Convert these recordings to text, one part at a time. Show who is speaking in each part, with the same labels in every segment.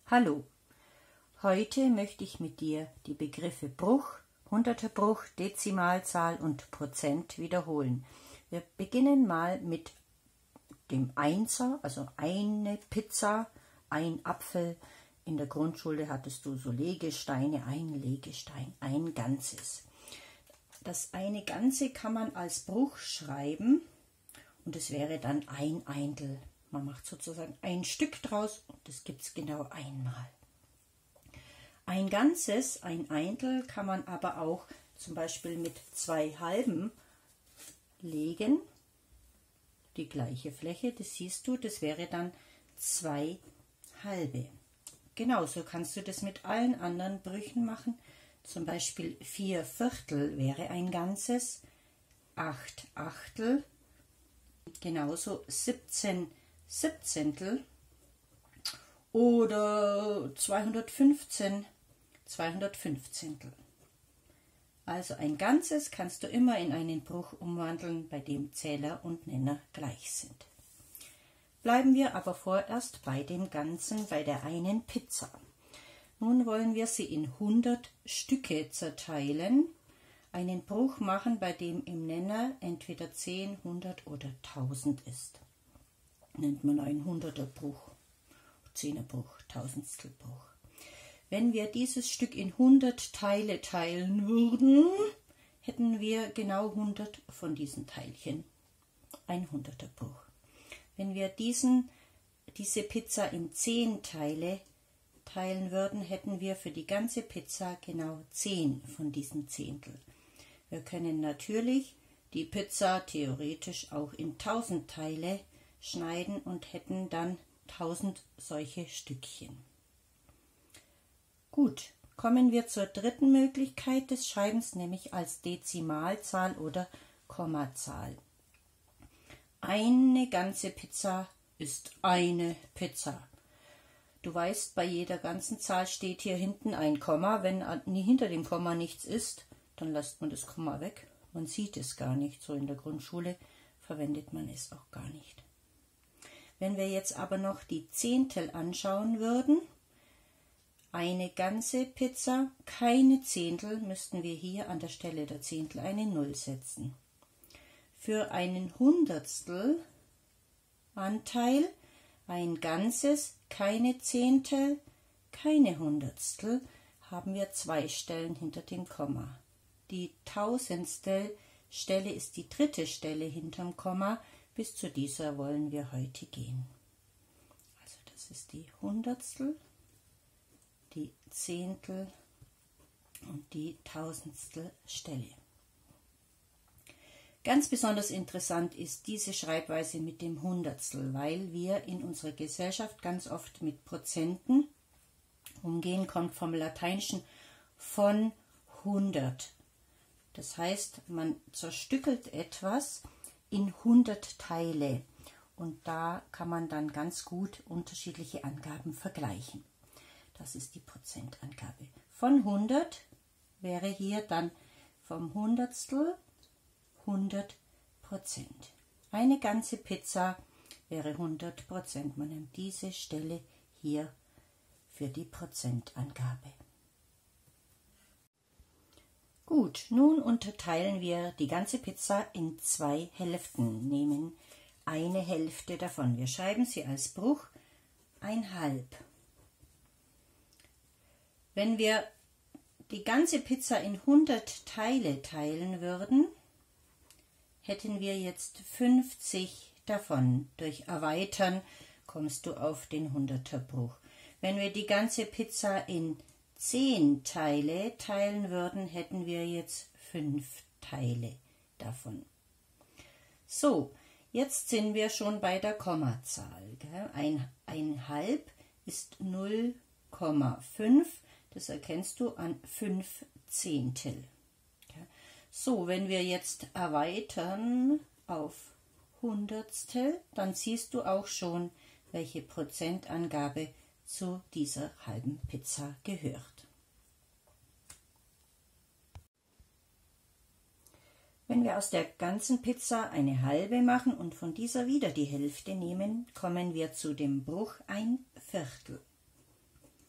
Speaker 1: Hallo, heute möchte ich mit dir die Begriffe Bruch, Hunderter Bruch, Dezimalzahl und Prozent wiederholen. Wir beginnen mal mit dem Einser, also eine Pizza, ein Apfel. In der Grundschule hattest du so Legesteine, ein Legestein, ein Ganzes. Das eine Ganze kann man als Bruch schreiben und es wäre dann ein Eintel. Man macht sozusagen ein Stück draus und das gibt es genau einmal. Ein Ganzes, ein Eintel, kann man aber auch zum Beispiel mit zwei Halben legen. Die gleiche Fläche, das siehst du, das wäre dann zwei halbe. Genauso kannst du das mit allen anderen Brüchen machen. Zum Beispiel 4 Viertel wäre ein Ganzes, 8 Achtel, genauso 17 Siebzehntel oder 215 215. Also ein Ganzes kannst du immer in einen Bruch umwandeln, bei dem Zähler und Nenner gleich sind. Bleiben wir aber vorerst bei dem Ganzen, bei der einen Pizza. Nun wollen wir sie in 100 Stücke zerteilen, einen Bruch machen, bei dem im Nenner entweder 10, 100 oder 1000 ist. Nennt man einen Hunderterbruch, Zehnerbruch, Tausendstelbruch. Wenn wir dieses Stück in 100 Teile teilen würden, hätten wir genau 100 von diesen Teilchen. Ein Hunderterbruch. Wenn wir diese Pizza in 10 Teile teilen würden, hätten wir für die ganze Pizza genau 10 von diesen Zehntel. Wir können natürlich die Pizza theoretisch auch in 1000 Teile schneiden und hätten dann 1000 solche Stückchen. Gut, kommen wir zur dritten Möglichkeit des Schreibens, nämlich als Dezimalzahl oder Kommazahl. Eine ganze Pizza ist eine Pizza. Du weißt, bei jeder ganzen Zahl steht hier hinten ein Komma. Wenn hinter dem Komma nichts ist, dann lässt man das Komma weg. Man sieht es gar nicht. So in der Grundschule verwendet man es auch gar nicht. Wenn wir jetzt aber noch die Zehntel anschauen würden, eine ganze Pizza, keine Zehntel, müssten wir hier an der Stelle der Zehntel eine Null setzen. Für einen Hundertstel Anteil, ein Ganzes, keine Zehntel, keine Hundertstel, haben wir 2 Stellen hinter dem Komma. Die Tausendstel Stelle ist die dritte Stelle hinterm Komma. Bis zu dieser wollen wir heute gehen. Also das ist die Hundertstel, die Zehntel und die Tausendstel Stelle. Ganz besonders interessant ist diese Schreibweise mit dem Hundertstel, weil wir in unserer Gesellschaft ganz oft mit Prozenten umgehen, kommt vom Lateinischen von 100. Das heißt, man zerstückelt etwas in 100 Teile und da kann man dann ganz gut unterschiedliche Angaben vergleichen. Das ist die Prozentangabe. Von 100 wäre hier dann vom Hundertstel 100%. Eine ganze Pizza wäre 100%. Man nimmt diese Stelle hier für die Prozentangabe. Gut, nun unterteilen wir die ganze Pizza in 2 Hälften, nehmen eine Hälfte davon. Wir schreiben sie als Bruch 1/2. Wenn wir die ganze Pizza in 100 Teile teilen würden, hätten wir jetzt 50 davon. Durch Erweitern kommst du auf den Hunderterbruch. Wenn wir die ganze Pizza in 10 Teile teilen würden, hätten wir jetzt 5 Teile davon. So, jetzt sind wir schon bei der Kommazahl. Ein halb ist 0,5. Das erkennst du an 5 Zehntel. So, wenn wir jetzt erweitern auf Hundertstel, dann siehst du auch schon, welche Prozentangabe zu dieser halben Pizza gehört. Wenn wir aus der ganzen Pizza eine halbe machen und von dieser wieder die Hälfte nehmen, kommen wir zu dem Bruch 1/4.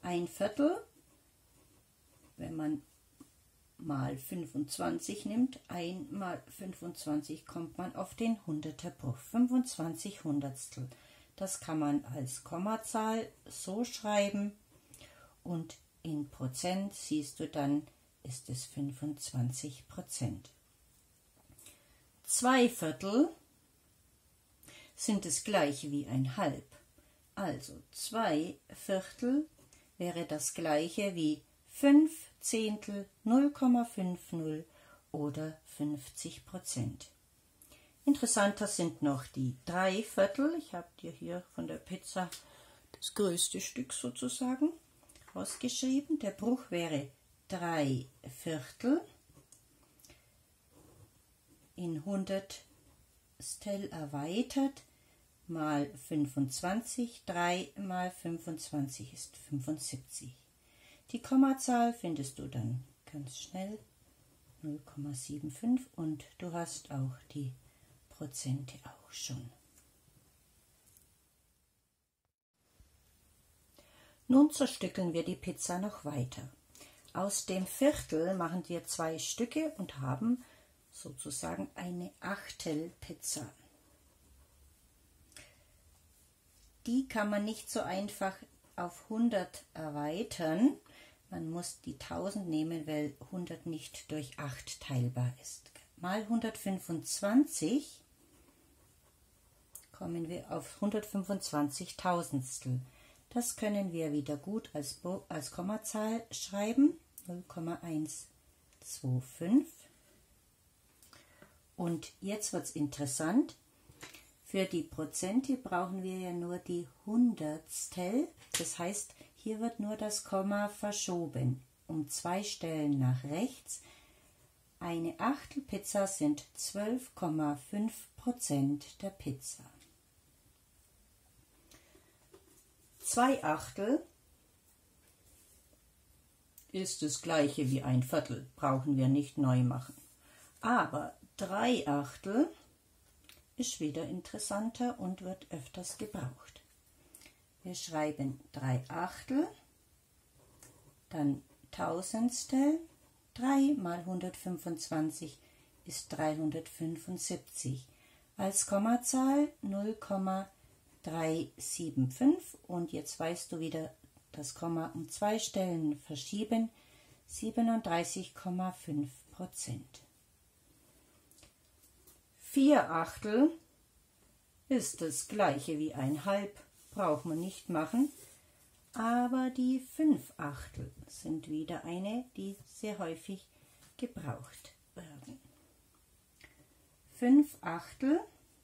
Speaker 1: Ein Viertel, wenn man mal 25 nimmt, 1 mal 25 kommt man auf den Hunderterbruch, 25 Hundertstel. Das kann man als Kommazahl so schreiben und in Prozent siehst du dann, ist es 25%. 2 Viertel sind das gleiche wie ein Halb. Also 2 Viertel wäre das gleiche wie 5 Zehntel, 0,50 oder 50%. Interessanter sind noch die 3 Viertel. Ich habe dir hier von der Pizza das größte Stück sozusagen rausgeschrieben. Der Bruch wäre 3 Viertel in Hundertstel erweitert mal 25. 3 mal 25 ist 75. Die Kommazahl findest du dann ganz schnell, 0,75, und du hast auch die Prozente auch schon. Nun zerstückeln wir die Pizza noch weiter. Aus dem Viertel machen wir 2 Stücke und haben sozusagen eine Achtelpizza. Die kann man nicht so einfach auf 100 erweitern. Man muss die 1000 nehmen, weil 100 nicht durch 8 teilbar ist. Mal 125 kommen wir auf 125 Tausendstel. Das können wir wieder gut als Kommazahl schreiben, 0,125. Und jetzt wird es interessant. Für die Prozente brauchen wir ja nur die Hundertstel. Das heißt, hier wird nur das Komma verschoben, um 2 Stellen nach rechts. Eine Achtelpizza sind 12,5% der Pizza. 2 Achtel ist das gleiche wie ein Viertel, brauchen wir nicht neu machen. Aber 3 Achtel ist wieder interessanter und wird öfters gebraucht. Wir schreiben 3 Achtel, dann Tausendstel, 3 mal 125 ist 375. Als Kommazahl 0,375 und jetzt weißt du wieder das Komma um 2 Stellen verschieben, 37,5%. 4 Achtel ist das gleiche wie ein Halb, braucht man nicht machen, aber die 5 Achtel sind wieder eine, die sehr häufig gebraucht werden. 5 Achtel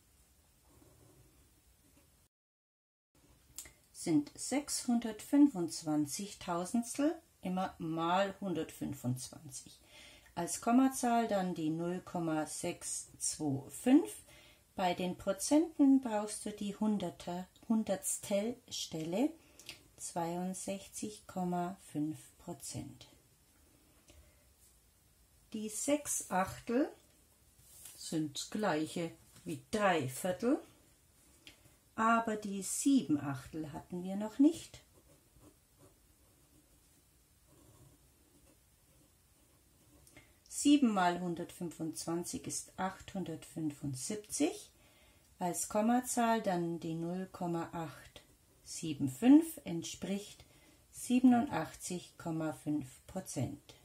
Speaker 1: sind 625 Tausendstel, immer mal 125. Als Kommazahl dann die 0,625. Bei den Prozenten brauchst du die Hundertstelstelle, 62,5%. Die 6 Achtel sind das gleiche wie 3 Viertel, aber die 7 Achtel hatten wir noch nicht. Sieben mal 125 ist 875. Als Kommazahl dann die 0,875 entspricht 87,5%.